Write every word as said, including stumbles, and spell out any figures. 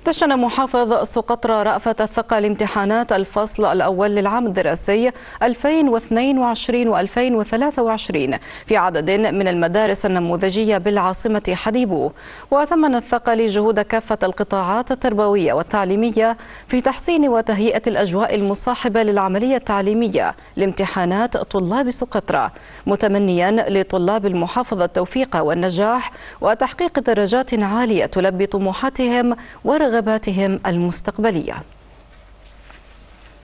دشن محافظ سقطرى رأفت الثقة لامتحانات الفصل الأول للعام الدراسي ألفين واثنين وعشرين وألفين وثلاثة وعشرين في عدد من المدارس النموذجية بالعاصمة حليب. وثمن الثقل جهود كافة القطاعات التربوية والتعليمية في تحسين وتهيئة الأجواء المصاحبة للعملية التعليمية لامتحانات طلاب سقطرى، متمنيا لطلاب المحافظة التوفيق والنجاح وتحقيق درجات عالية تلبي طموحاتهم ورغباتهم المستقبلية.